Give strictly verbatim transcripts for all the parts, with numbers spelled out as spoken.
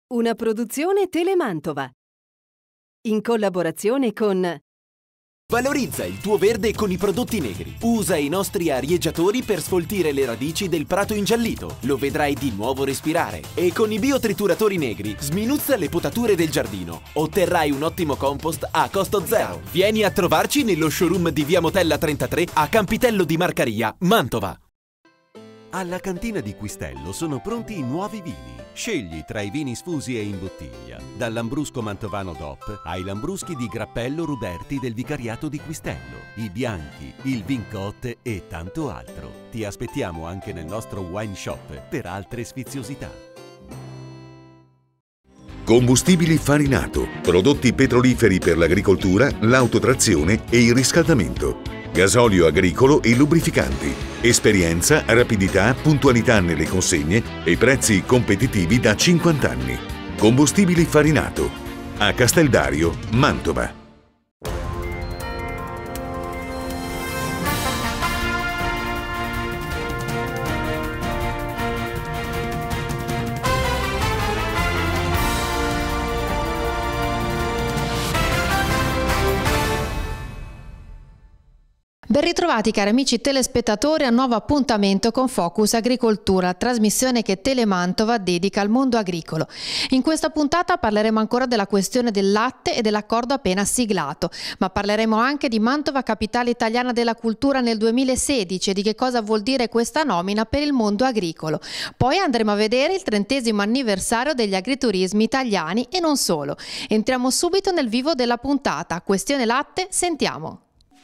Una produzione Telemantova. In collaborazione con... Valorizza il tuo verde con i prodotti Negri. Usa i nostri arieggiatori per sfoltire le radici del prato ingiallito. Lo vedrai di nuovo respirare. E con i biotrituratori Negri sminuzza le potature del giardino. Otterrai un ottimo compost a costo zero. Vieni a trovarci nello showroom di Via Motella trentatré a Campitello di Marcaria, Mantova. Alla cantina di Quistello sono pronti i nuovi vini. Scegli tra i vini sfusi e in bottiglia, dal Lambrusco Mantovano D O P ai Lambruschi di Grappello Ruberti del Vicariato di Quistello, i Bianchi, il Vincot e tanto altro. Ti aspettiamo anche nel nostro wine shop per altre sfiziosità. Combustibili Farinato, prodotti petroliferi per l'agricoltura, l'autotrazione e il riscaldamento. Gasolio agricolo e lubrificanti. Esperienza, rapidità, puntualità nelle consegne e prezzi competitivi da cinquanta anni. Combustibili Farinato. A Casteldario, Mantova. Ben ritrovati cari amici telespettatori a un nuovo appuntamento con Focus Agricoltura, trasmissione che Telemantova dedica al mondo agricolo. In questa puntata parleremo ancora della questione del latte e dell'accordo appena siglato, ma parleremo anche di Mantova capitale italiana della cultura nel duemilasedici e di che cosa vuol dire questa nomina per il mondo agricolo. Poi andremo a vedere il trentesimo anniversario degli agriturismi italiani e non solo. Entriamo subito nel vivo della puntata. Questione latte, sentiamo.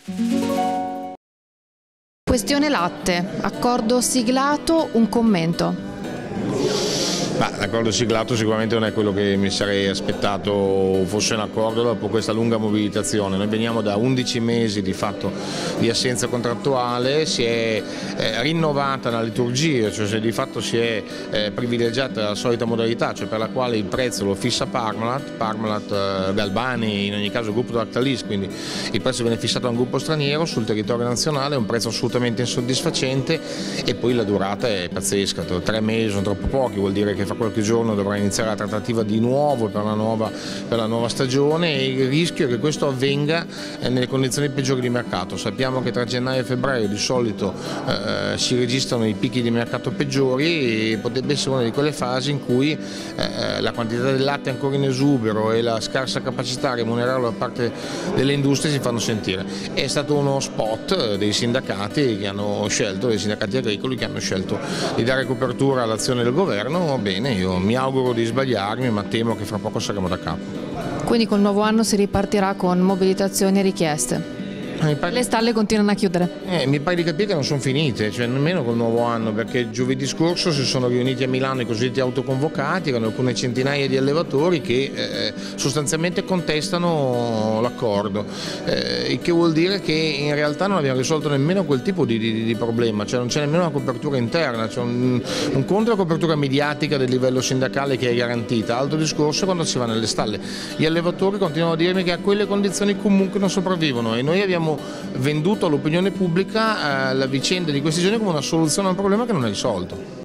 Questione latte, accordo siglato, un commento. L'accordo siglato sicuramente non è quello che mi sarei aspettato fosse un accordo dopo questa lunga mobilitazione. Noi veniamo da undici mesi di fatto di assenza contrattuale, si è eh, rinnovata la liturgia, cioè se di fatto si è eh, privilegiata la solita modalità, cioè per la quale il prezzo lo fissa Parmalat, Parmalat eh, Galbani, in ogni caso il gruppo Lactalis, quindi il prezzo viene fissato da un gruppo straniero sul territorio nazionale, è un prezzo assolutamente insoddisfacente e poi la durata è pazzesca, tre mesi sono troppo pochi, vuol dire che fra qualche giorno dovrà iniziare la trattativa di nuovo per la nuova, per la nuova stagione e il rischio è che questo avvenga nelle condizioni peggiori di mercato. Sappiamo che tra gennaio e febbraio di solito eh, si registrano i picchi di mercato peggiori e potrebbe essere una di quelle fasi in cui eh, la quantità del latte ancora in esubero e la scarsa capacità a remunerarlo da parte delle industrie si fanno sentire. È stato uno spot dei sindacati che hanno scelto, dei sindacati agricoli che hanno scelto di dare copertura all'azione del governo. Bene, io mi auguro di sbagliarmi, ma temo che fra poco saremo da capo. Quindi col nuovo anno si ripartirà con mobilitazioni e richieste? Le stalle continuano a chiudere. Eh, mi pare di capire che non sono finite, cioè nemmeno col nuovo anno, perché giovedì scorso si sono riuniti a Milano i cosiddetti autoconvocati, erano alcune centinaia di allevatori che eh, sostanzialmente contestano l'accordo, eh, il che vuol dire che in realtà non abbiamo risolto nemmeno quel tipo di, di, di problema, cioè non c'è nemmeno una copertura interna, c'è un, un conto è la copertura mediatica del livello sindacale che è garantita, altro discorso è quando si va nelle stalle. Gli allevatori continuano a dirmi che a quelle condizioni comunque non sopravvivono e noi abbiamo venduto all'opinione pubblica eh, la vicenda di questi giorni come una soluzione a un problema che non è risolto.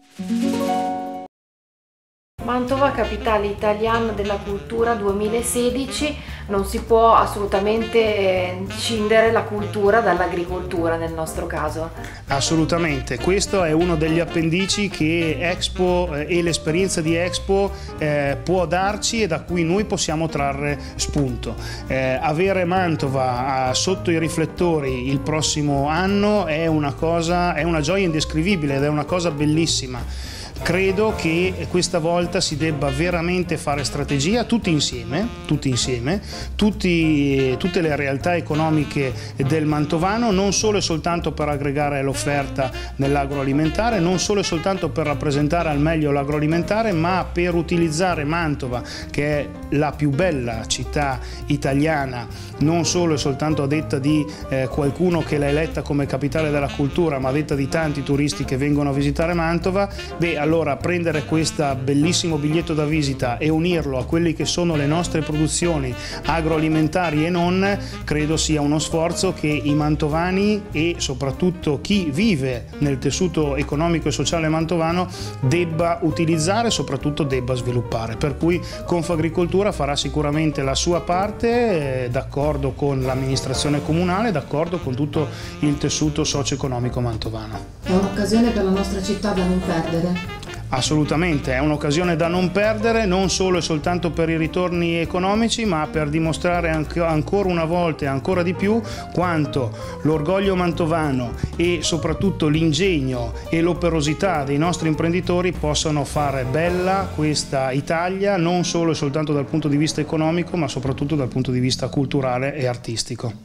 Mantova capitale italiana della cultura duemilasedici, non si può assolutamente scindere la cultura dall'agricoltura nel nostro caso. Assolutamente, questo è uno degli appendici che Expo eh, e l'esperienza di Expo eh, può darci e da cui noi possiamo trarre spunto. Eh, avere Mantova eh, sotto i riflettori il prossimo anno è una cosa, è una gioia indescrivibile ed è una cosa bellissima. Credo che questa volta si debba veramente fare strategia tutti insieme, tutti insieme, tutti, tutte le realtà economiche del mantovano, non solo e soltanto per aggregare l'offerta nell'agroalimentare, non solo e soltanto per rappresentare al meglio l'agroalimentare, ma per utilizzare Mantova, che è la più bella città italiana, non solo e soltanto a detta di eh, qualcuno che l'ha eletta come capitale della cultura, ma a detta di tanti turisti che vengono a visitare Mantova. Beh, allora prendere questo bellissimo biglietto da visita e unirlo a quelli che sono le nostre produzioni agroalimentari e non, credo sia uno sforzo che i mantovani e soprattutto chi vive nel tessuto economico e sociale mantovano debba utilizzare e soprattutto debba sviluppare. Per cui Confagricoltura farà sicuramente la sua parte, eh, d'accordo con l'amministrazione comunale, d'accordo con tutto il tessuto socio-economico mantovano. È un'occasione per la nostra città da non perdere. Assolutamente, è un'occasione da non perdere, non solo e soltanto per i ritorni economici, ma per dimostrare anche, ancora una volta e ancora di più quanto l'orgoglio mantovano e soprattutto l'ingegno e l'operosità dei nostri imprenditori possano fare bella questa Italia, non solo e soltanto dal punto di vista economico, ma soprattutto dal punto di vista culturale e artistico.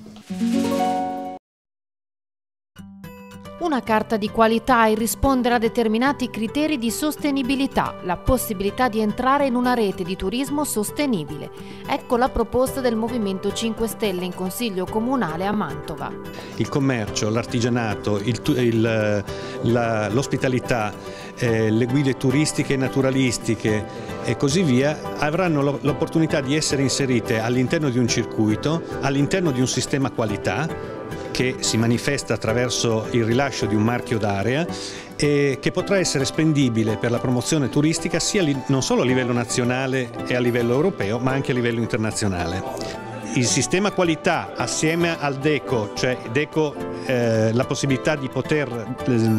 Una carta di qualità e rispondere a determinati criteri di sostenibilità, la possibilità di entrare in una rete di turismo sostenibile. Ecco la proposta del Movimento cinque Stelle in Consiglio Comunale a Mantova. Il commercio, l'artigianato, l'ospitalità, eh, le guide turistiche e naturalistiche e così via avranno l'opportunità di essere inserite all'interno di un circuito, all'interno di un sistema qualità che si manifesta attraverso il rilascio di un marchio d'area e che potrà essere spendibile per la promozione turistica sia non solo a livello nazionale e a livello europeo, ma anche a livello internazionale. Il sistema qualità assieme al DECO, cioè DECO eh, la possibilità di poter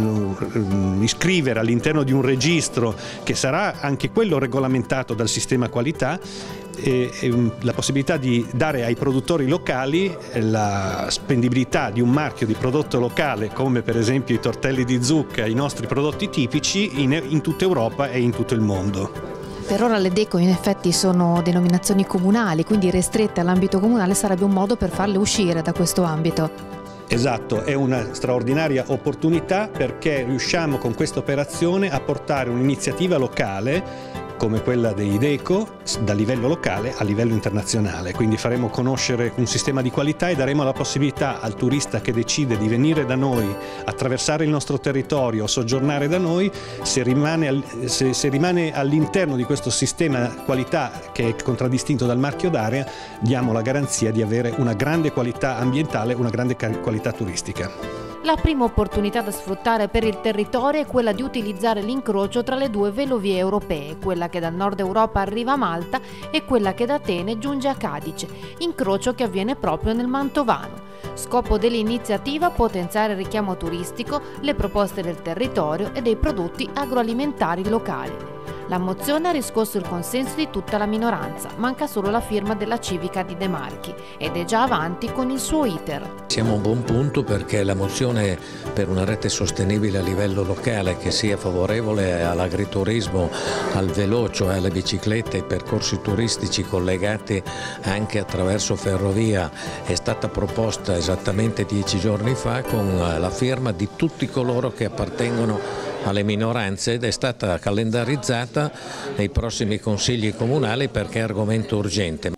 eh, iscrivere all'interno di un registro che sarà anche quello regolamentato dal sistema qualità, e, e la possibilità di dare ai produttori locali la spendibilità di un marchio di prodotto locale come per esempio i tortelli di zucca, i nostri prodotti tipici in, in tutta Europa e in tutto il mondo. Per ora le DECO in effetti sono denominazioni comunali, quindi ristrette all'ambito comunale sarebbe un modo per farle uscire da questo ambito. Esatto, è una straordinaria opportunità perché riusciamo con questa operazione a portare un'iniziativa locale come quella dei DECO da livello locale a livello internazionale, quindi faremo conoscere un sistema di qualità e daremo la possibilità al turista che decide di venire da noi, attraversare il nostro territorio, soggiornare da noi, se rimane, se, se rimane all'interno di questo sistema qualità che è contraddistinto dal marchio d'area, diamo la garanzia di avere una grande qualità ambientale, una grande qualità turistica. La prima opportunità da sfruttare per il territorio è quella di utilizzare l'incrocio tra le due velovie europee, quella che dal nord Europa arriva a Malta e quella che da Atene giunge a Cadice, incrocio che avviene proprio nel Mantovano. Scopo dell'iniziativa: potenziare il richiamo turistico, le proposte del territorio e dei prodotti agroalimentari locali. La mozione ha riscosso il consenso di tutta la minoranza, manca solo la firma della civica di De Marchi ed è già avanti con il suo iter. Siamo a un buon punto perché la mozione per una rete sostenibile a livello locale che sia favorevole all'agriturismo, al veloce, alle biciclette, ai percorsi turistici collegati anche attraverso ferrovia è stata proposta esattamente dieci giorni fa con la firma di tutti coloro che appartengono alle minoranze ed è stata calendarizzata nei prossimi consigli comunali perché è argomento urgente.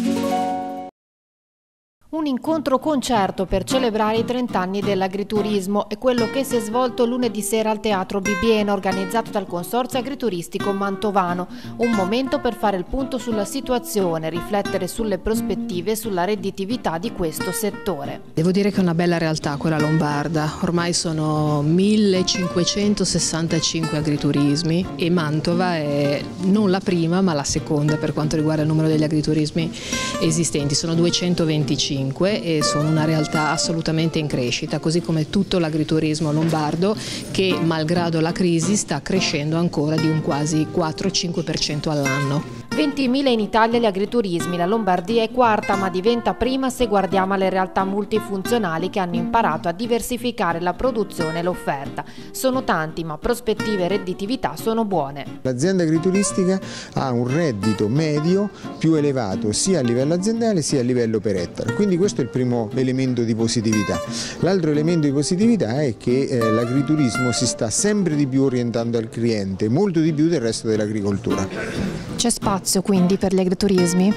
Un incontro concerto per celebrare i trent'anni dell'agriturismo è quello che si è svolto lunedì sera al Teatro Bibbiena, organizzato dal Consorzio Agrituristico Mantovano. Un momento per fare il punto sulla situazione, riflettere sulle prospettive e sulla redditività di questo settore. Devo dire che è una bella realtà quella lombarda, ormai sono millecinquecentosessantacinque agriturismi e Mantova è non la prima ma la seconda per quanto riguarda il numero degli agriturismi esistenti, sono duecentoventicinque. E sono una realtà assolutamente in crescita, così come tutto l'agriturismo lombardo che malgrado la crisi sta crescendo ancora di un quasi quattro cinque per cento all'anno. ventimila in Italia gli agriturismi, la Lombardia è quarta ma diventa prima se guardiamo alle realtà multifunzionali che hanno imparato a diversificare la produzione e l'offerta. Sono tanti ma prospettive e redditività sono buone. L'azienda agrituristica ha un reddito medio più elevato sia a livello aziendale sia a livello per ettaro, quindi questo è il primo elemento di positività. L'altro elemento di positività è che eh, l'agriturismo si sta sempre di più orientando al cliente, molto di più del resto dell'agricoltura. C'è spazio quindi per gli agriturismi?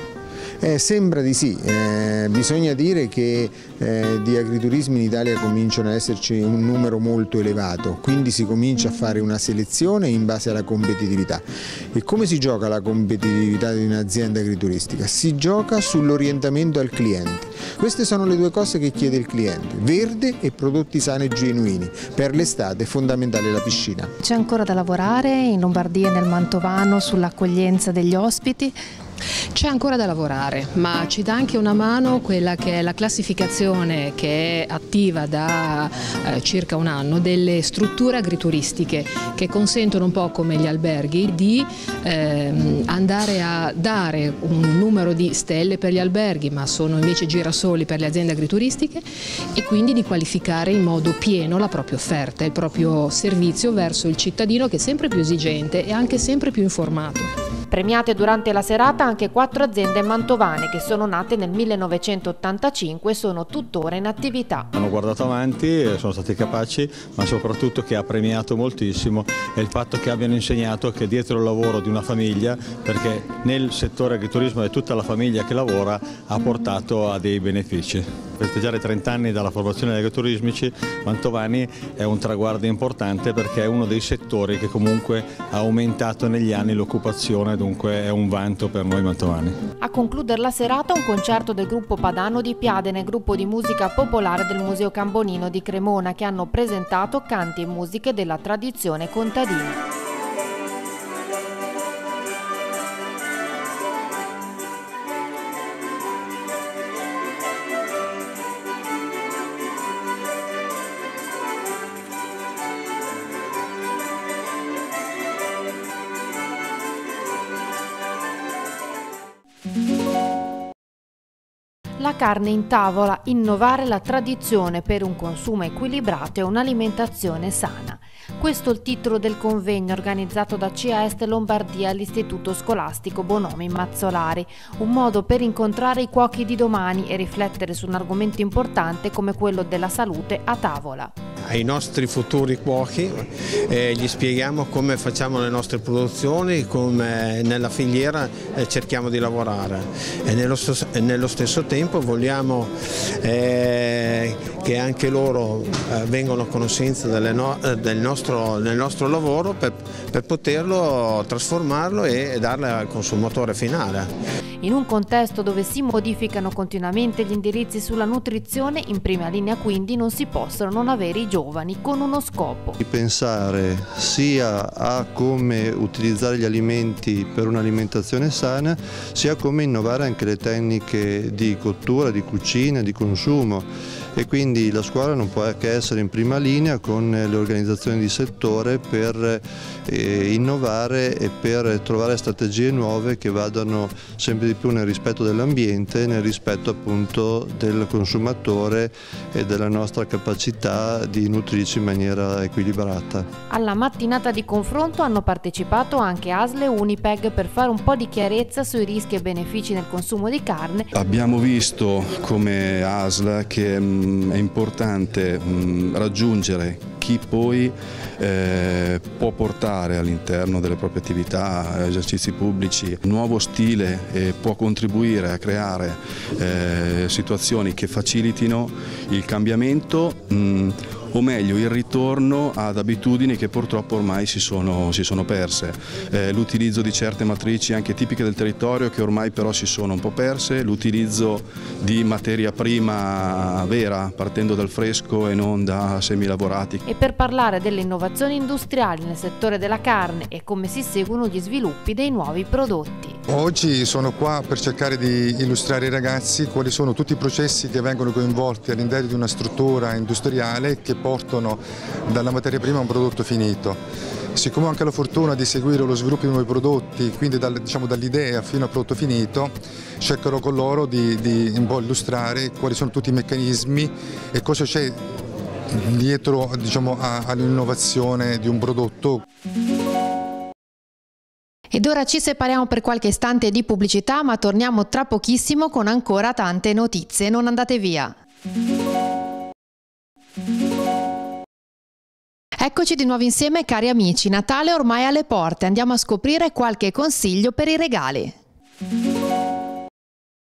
Eh, sembra di sì, eh, bisogna dire che eh, di agriturismi in Italia cominciano ad esserci un numero molto elevato, quindi si comincia a fare una selezione in base alla competitività. E come si gioca la competitività di un'azienda agrituristica? Si gioca sull'orientamento al cliente. Queste sono le due cose che chiede il cliente: verde e prodotti sani e genuini. Per l'estate è fondamentale la piscina. C'è ancora da lavorare in Lombardia e nel Mantovano sull'accoglienza degli ospiti? C'è ancora da lavorare, ma ci dà anche una mano quella che è la classificazione che è attiva da eh, circa un anno delle strutture agrituristiche, che consentono un po' come gli alberghi di ehm, andare a dare un numero di stelle per gli alberghi, ma sono invece girasoli per le aziende agrituristiche, e quindi di qualificare in modo pieno la propria offerta, il proprio servizio verso il cittadino, che è sempre più esigente e anche sempre più informato. Premiate durante la serata anche quattro aziende mantovane che sono nate nel millenovecentottantacinque e sono tuttora in attività. Hanno guardato avanti, sono stati capaci, ma soprattutto che ha premiato moltissimo è il fatto che abbiano insegnato che dietro il lavoro di una famiglia, perché nel settore agriturismo è tutta la famiglia che lavora, ha portato a dei benefici. Festeggiare trenta anni dalla formazione degli agriturismici mantovani è un traguardo importante, perché è uno dei settori che comunque ha aumentato negli anni l'occupazione, dunque è un vanto per noi mantovani. A concludere la serata un concerto del gruppo padano di Piadene, gruppo di musica popolare del Museo Cambonino di Cremona, che hanno presentato canti e musiche della tradizione contadina. La carne in tavola, innovare la tradizione per un consumo equilibrato e un'alimentazione sana. Questo è il titolo del convegno organizzato da C A Est Lombardia all'Istituto Scolastico Bonomi Mazzolari, un modo per incontrare i cuochi di domani e riflettere su un argomento importante come quello della salute a tavola. Ai nostri futuri cuochi eh, gli spieghiamo come facciamo le nostre produzioni, come nella filiera eh, cerchiamo di lavorare, e nello, stesso, e nello stesso tempo vogliamo eh, che anche loro eh, vengano a conoscenza delle no, eh, del, nostro, del nostro lavoro per, per poterlo trasformarlo e darle al consumatore finale. In un contesto dove si modificano continuamente gli indirizzi sulla nutrizione, in prima linea quindi non si possono non avere i giovani con uno scopo. Di pensare sia a come utilizzare gli alimenti per un'alimentazione sana, sia come innovare anche le tecniche di cottura, di cucina, di consumo. E quindi la scuola non può che essere in prima linea con le organizzazioni di settore per eh, innovare e per trovare strategie nuove che vadano sempre di più nel rispetto dell'ambiente, nel rispetto appunto del consumatore e della nostra capacità di nutrirci in maniera equilibrata. Alla mattinata di confronto hanno partecipato anche A S L e Unipeg per fare un po' di chiarezza sui rischi e benefici nel consumo di carne. Abbiamo visto come A S L che mh, è importante mh, raggiungere chi poi eh, può portare all'interno delle proprie attività, esercizi pubblici, un nuovo stile e può contribuire a creare eh, situazioni che facilitino il cambiamento, mh, o meglio il ritorno ad abitudini che purtroppo ormai si sono, si sono perse. Eh, l'utilizzo di certe matrici anche tipiche del territorio che ormai però si sono un po' perse, l'utilizzo di materia prima vera partendo dal fresco e non da semilavorati. E per parlare delle innovazioni industriali nel settore della carne e come si seguono gli sviluppi dei nuovi prodotti. Oggi sono qua per cercare di illustrare ai ragazzi quali sono tutti i processi che vengono coinvolti all'interno di una struttura industriale che portano dalla materia prima a un prodotto finito. Siccome ho anche la fortuna di seguire lo sviluppo di nuovi prodotti, quindi dal, diciamo, dall'idea fino al prodotto finito, cercherò con loro di, di un po' illustrare quali sono tutti i meccanismi e cosa c'è dietro, diciamo, all'innovazione di un prodotto. Ed ora ci separiamo per qualche istante di pubblicità, ma torniamo tra pochissimo con ancora tante notizie. Non andate via! Eccoci di nuovo insieme, cari amici. Natale ormai alle porte. Andiamo a scoprire qualche consiglio per i regali.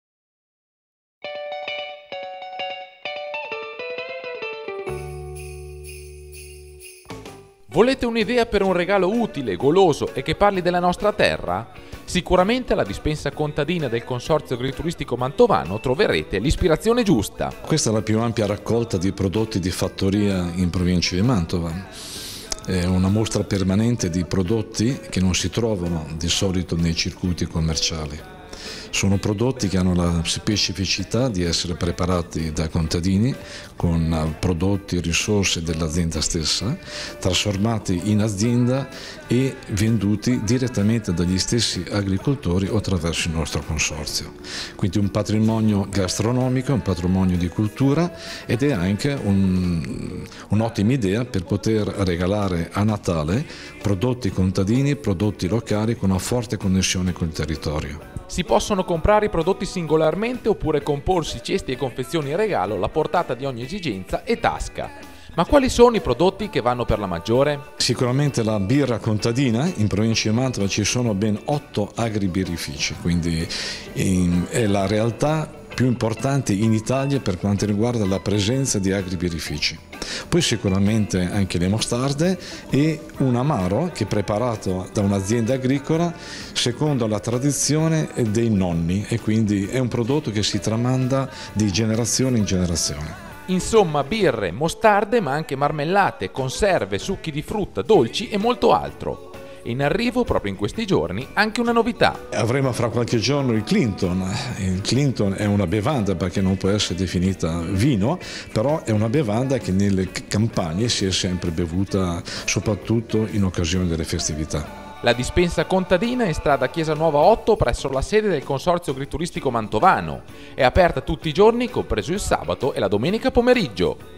Volete un'idea per un regalo utile, goloso e che parli della nostra terra? Sicuramente alla dispensa contadina del Consorzio Agrituristico Mantovano troverete l'ispirazione giusta. Questa è la più ampia raccolta di prodotti di fattoria in provincia di Mantova. È una mostra permanente di prodotti che non si trovano di solito nei circuiti commerciali. Sono prodotti che hanno la specificità di essere preparati da contadini con prodotti e risorse dell'azienda stessa, trasformati in azienda e venduti direttamente dagli stessi agricoltori o attraverso il nostro consorzio. Quindi un patrimonio gastronomico, un patrimonio di cultura ed è anche un, un'ottima idea per poter regalare a Natale prodotti contadini, prodotti locali con una forte connessione col territorio. Si possono comprare i prodotti singolarmente oppure comporsi cesti e confezioni in regalo alla portata di ogni esigenza e tasca. Ma quali sono i prodotti che vanno per la maggiore? Sicuramente la birra contadina. In provincia di Mantova ci sono ben otto agribirrifici, quindi in, è la realtà più importante in Italia per quanto riguarda la presenza di agribirrifici. Poi sicuramente anche le mostarde e un amaro che è preparato da un'azienda agricola secondo la tradizione dei nonni e quindi è un prodotto che si tramanda di generazione in generazione. Insomma, birre, mostarde, ma anche marmellate, conserve, succhi di frutta, dolci e molto altro. In arrivo proprio in questi giorni anche una novità. Avremo fra qualche giorno il Clinton. Il Clinton è una bevanda perché non può essere definita vino, però è una bevanda che nelle campagne si è sempre bevuta soprattutto in occasione delle festività. La dispensa contadina è in strada Chiesa Nuova otto presso la sede del Consorzio Agrituristico Mantovano. È aperta tutti i giorni, compreso il sabato e la domenica pomeriggio.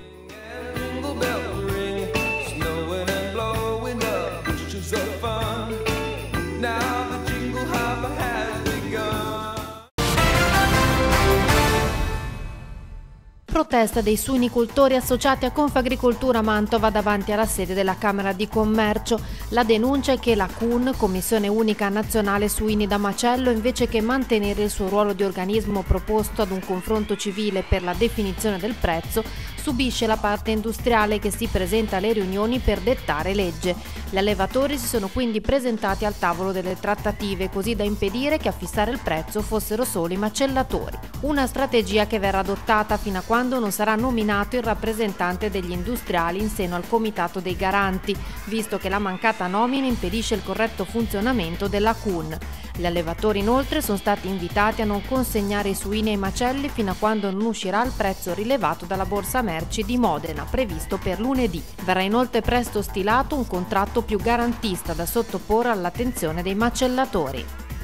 Protesta dei suinicoltori associati a Confagricoltura Mantova davanti alla sede della Camera di Commercio. La denuncia è che la C U N, Commissione Unica Nazionale Suini da Macello, invece che mantenere il suo ruolo di organismo proposto ad un confronto civile per la definizione del prezzo, subisce la parte industriale che si presenta alle riunioni per dettare legge. Gli allevatori si sono quindi presentati al tavolo delle trattative, così da impedire che a fissare il prezzo fossero solo i macellatori. Una strategia che verrà adottata fino a quando non sarà nominato il rappresentante degli industriali in seno al Comitato dei Garanti, visto che la mancata nomina impedisce il corretto funzionamento della C U N. Gli allevatori inoltre sono stati invitati a non consegnare i suini ai macelli fino a quando non uscirà il prezzo rilevato dalla Borsa Merci di Modena, previsto per lunedì. Verrà inoltre presto stilato un contratto più garantista da sottoporre all'attenzione dei macellatori.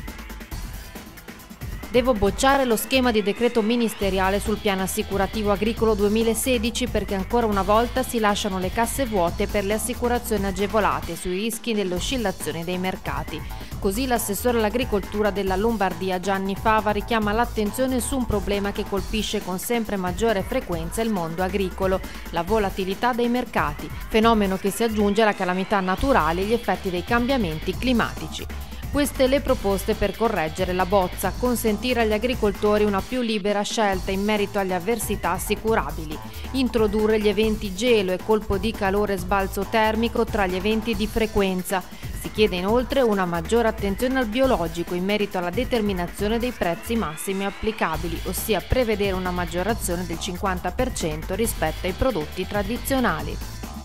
Devo bocciare lo schema di decreto ministeriale sul piano assicurativo agricolo duemilasedici perché ancora una volta si lasciano le casse vuote per le assicurazioni agevolate sui rischi delle oscillazioni dei mercati. Così l'assessore all'agricoltura della Lombardia Gianni Fava richiama l'attenzione su un problema che colpisce con sempre maggiore frequenza il mondo agricolo, la volatilità dei mercati, fenomeno che si aggiunge alla calamità naturali e gli effetti dei cambiamenti climatici. Queste le proposte per correggere la bozza, consentire agli agricoltori una più libera scelta in merito alle avversità assicurabili, introdurre gli eventi gelo e colpo di calore sbalzo termico tra gli eventi di frequenza. Si chiede inoltre una maggiore attenzione al biologico in merito alla determinazione dei prezzi massimi applicabili, ossia prevedere una maggiorazione del cinquanta per cento rispetto ai prodotti tradizionali.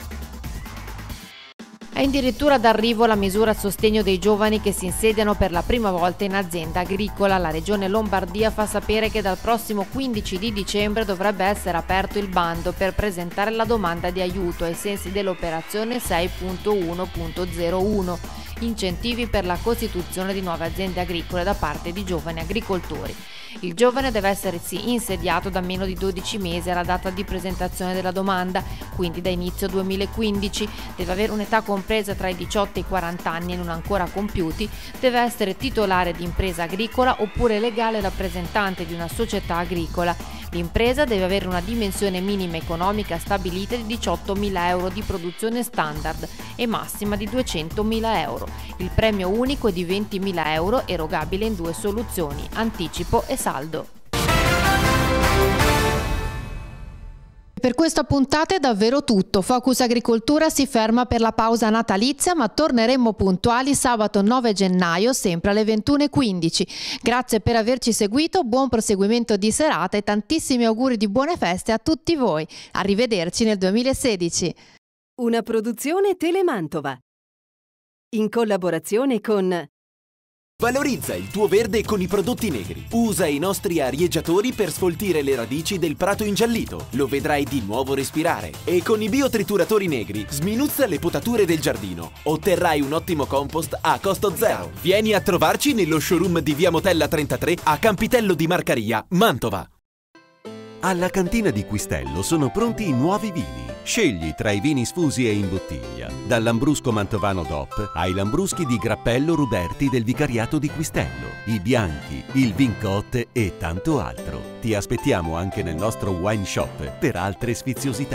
È addirittura d'arrivo la misura a sostegno dei giovani che si insediano per la prima volta in azienda agricola. La Regione Lombardia fa sapere che dal prossimo quindici di dicembre dovrebbe essere aperto il bando per presentare la domanda di aiuto ai sensi dell'operazione sei punto uno punto zero uno, incentivi per la costituzione di nuove aziende agricole da parte di giovani agricoltori. Il giovane deve essersi insediato da meno di dodici mesi alla data di presentazione della domanda, quindi da inizio duemilaquindici, deve avere un'età compresa tra i diciotto e i quaranta anni e non ancora compiuti, deve essere titolare di impresa agricola oppure legale rappresentante di una società agricola. L'impresa deve avere una dimensione minima economica stabilita di diciottomila euro di produzione standard e massima di duecentomila euro. Il premio unico è di ventimila euro, erogabile in due soluzioni, anticipo e saldo. Per questa puntata è davvero tutto. Focus Agricoltura si ferma per la pausa natalizia, ma torneremo puntuali sabato nove gennaio, sempre alle ventuno e quindici. Grazie per averci seguito, buon proseguimento di serata e tantissimi auguri di buone feste a tutti voi. Arrivederci nel duemilasedici. Una produzione Telemantova. In collaborazione con... Valorizza il tuo verde con i prodotti Negri. Usa i nostri arieggiatori per sfoltire le radici del prato ingiallito. Lo vedrai di nuovo respirare. E con i biotrituratori Negri sminuzza le potature del giardino. Otterrai un ottimo compost a costo zero. Vieni a trovarci nello showroom di Via Motella trentatré a Campitello di Marcaria, Mantova. Alla cantina di Quistello sono pronti i nuovi vini. Scegli tra i vini sfusi e in bottiglia. Dal Lambrusco Mantovano D O P ai Lambruschi di Grappello Ruberti del Vicariato di Quistello, i Bianchi, il Vincotte e tanto altro. Ti aspettiamo anche nel nostro wine shop per altre sfiziosità.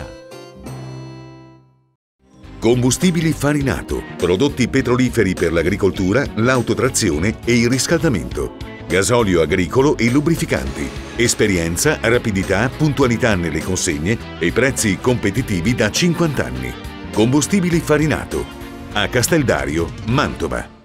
Combustibili Farinato, prodotti petroliferi per l'agricoltura, l'autotrazione e il riscaldamento. Gasolio agricolo e lubrificanti. Esperienza, rapidità, puntualità nelle consegne e prezzi competitivi da cinquanta anni. Combustibili Farinato. A Casteldario, Mantova.